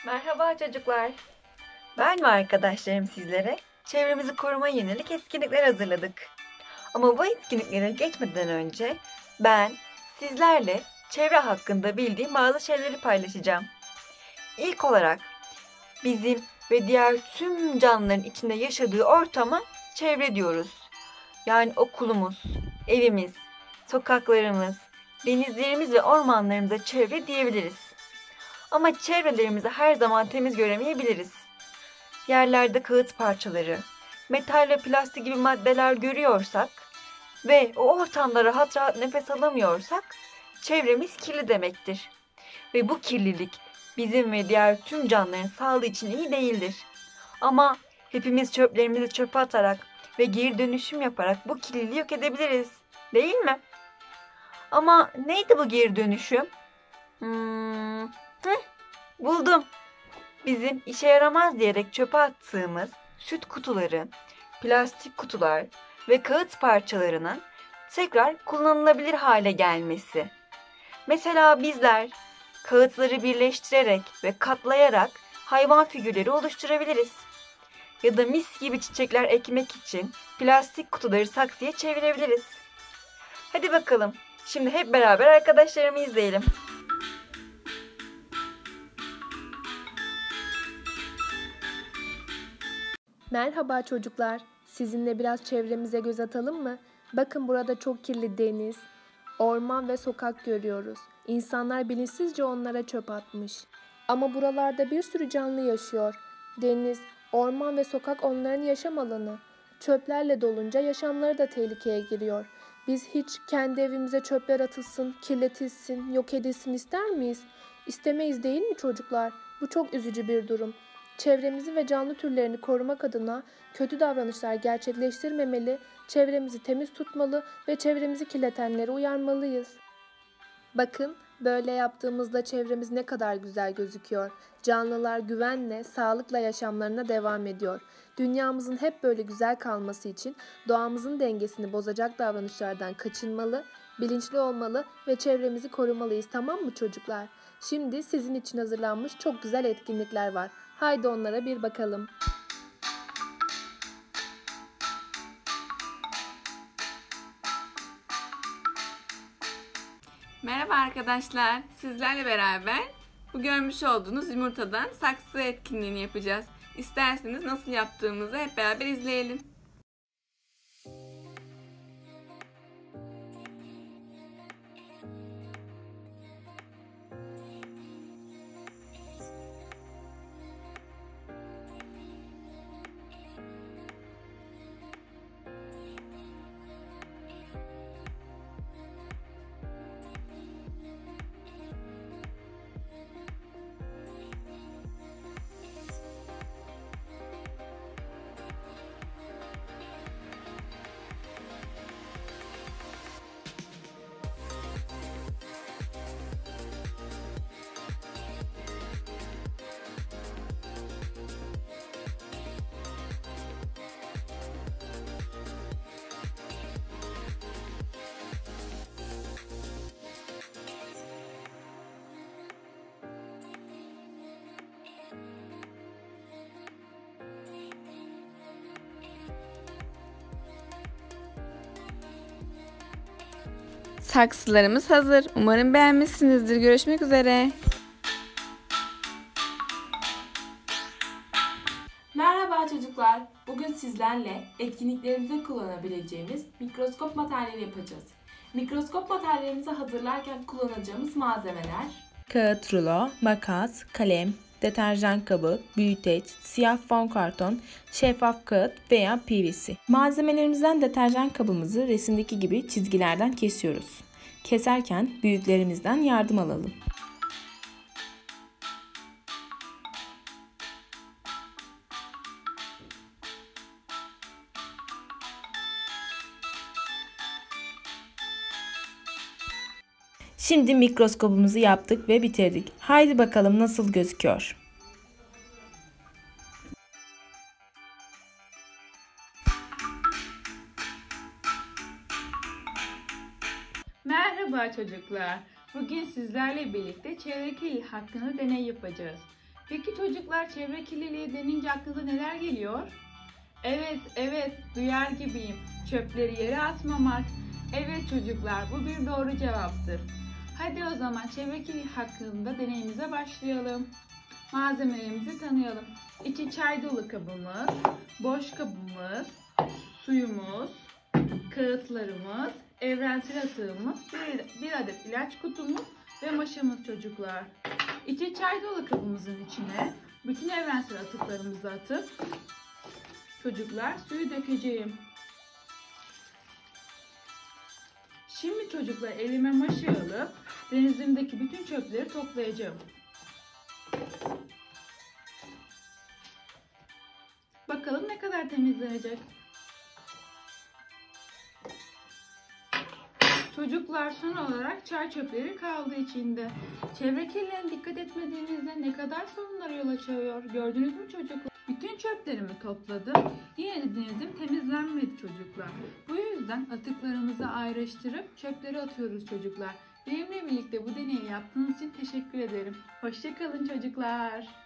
Merhaba çocuklar. Ben ve arkadaşlarım sizlere çevremizi korumaya yönelik etkinlikler hazırladık. Ama bu etkinliklere geçmeden önce ben sizlerle çevre hakkında bildiğim bazı şeyleri paylaşacağım. İlk olarak bizim ve diğer tüm canlıların içinde yaşadığı ortama çevre diyoruz. Yani okulumuz, evimiz, sokaklarımız, denizlerimiz ve ormanlarımıza çevre diyebiliriz. Ama çevrelerimizi her zaman temiz göremeyebiliriz. Yerlerde kağıt parçaları, metal ve plastik gibi maddeler görüyorsak ve o ortamda rahat rahat nefes alamıyorsak çevremiz kirli demektir. Ve bu kirlilik bizim ve diğer tüm canlıların sağlığı için iyi değildir. Ama hepimiz çöplerimizi çöpe atarak ve geri dönüşüm yaparak bu kirliliği yok edebiliriz. Değil mi? Ama neydi bu geri dönüşüm? Buldum. Bizim işe yaramaz diyerek çöpe attığımız süt kutuları, plastik kutular ve kağıt parçalarının tekrar kullanılabilir hale gelmesi. Mesela bizler kağıtları birleştirerek ve katlayarak hayvan figürleri oluşturabiliriz. Ya da mis gibi çiçekler ekmek için plastik kutuları saksıya çevirebiliriz. Hadi bakalım, şimdi hep beraber arkadaşlarımı izleyelim. Merhaba çocuklar. Sizinle biraz çevremize göz atalım mı? Bakın burada çok kirli deniz, orman ve sokak görüyoruz. İnsanlar bilinçsizce onlara çöp atmış. Ama buralarda bir sürü canlı yaşıyor. Deniz, orman ve sokak onların yaşam alanı. Çöplerle dolunca yaşamları da tehlikeye giriyor. Biz hiç kendi evimize çöpler atılsın, kirletilsin, yok edilsin ister miyiz? İstemeyiz değil mi çocuklar? Bu çok üzücü bir durum. Çevremizi ve canlı türlerini korumak adına kötü davranışlar gerçekleştirmemeli, çevremizi temiz tutmalı ve çevremizi kirletenleri uyarmalıyız. Bakın, böyle yaptığımızda çevremiz ne kadar güzel gözüküyor. Canlılar güvenle, sağlıkla yaşamlarına devam ediyor. Dünyamızın hep böyle güzel kalması için doğamızın dengesini bozacak davranışlardan kaçınmalı, bilinçli olmalı ve çevremizi korumalıyız, tamam mı çocuklar? Şimdi sizin için hazırlanmış çok güzel etkinlikler var. Haydi onlara bir bakalım. Merhaba arkadaşlar. Sizlerle beraber bu görmüş olduğunuz yumurtadan saksı etkinliğini yapacağız. İsterseniz nasıl yaptığımızı hep beraber izleyelim. Saksılarımız hazır. Umarım beğenmişsinizdir. Görüşmek üzere. Merhaba çocuklar. Bugün sizlerle etkinliklerimizde kullanabileceğimiz mikroskop materyali yapacağız. Mikroskop materyalimizi hazırlarken kullanacağımız malzemeler: kağıt rulo, makas, kalem, deterjan kabı, büyüteç, siyah fon karton, şeffaf kağıt veya PVC. Malzemelerimizden deterjan kabımızı resimdeki gibi çizgilerden kesiyoruz. Keserken büyüklerimizden yardım alalım. Şimdi mikroskopumuzu yaptık ve bitirdik. Haydi bakalım nasıl gözüküyor. Merhaba çocuklar. Bugün sizlerle birlikte çevre kirliliği hakkında deney yapacağız. Peki çocuklar, çevre kirliliği denince aklınıza neler geliyor? Evet, duyar gibiyim. Çöpleri yere atmamak. Evet çocuklar, bu bir doğru cevaptır. Hadi o zaman çevre kirliliği hakkında deneyimize başlayalım. Malzemelerimizi tanıyalım. İçi çay dolu kabımız, boş kabımız, suyumuz, kağıtlarımız, evrensel atığımız, bir adet ilaç kutumuz ve maşamız çocuklar. İçi çay dolu kabımızın içine bütün evrensel atıklarımızı atıp çocuklar suyu dökeceğim. Şimdi çocuklar elime maşa alıp denizimdeki bütün çöpleri toplayacağım. Bakalım ne kadar temizlenecek. Çocuklar, son olarak çay çöpleri kaldı içinde. Çevre kirliliğine dikkat etmediğimizde ne kadar sorunlara yol açıyor. Gördünüz mü çocuklar? Bütün çöplerimi topladım. Yine de denizim temizlenmedi çocuklar. Bu yüzden atıklarımızı ayrıştırıp çöpleri atıyoruz çocuklar. Benimle birlikte bu deneyi yaptığınız için teşekkür ederim. Hoşça kalın çocuklar.